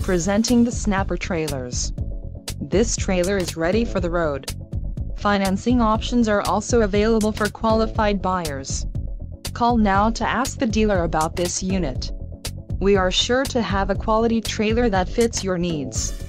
Presenting the Snapper Trailers. This trailer is ready for the road. Financing options are also available for qualified buyers. Call now to ask the dealer about this unit. We are sure to have a quality trailer that fits your needs.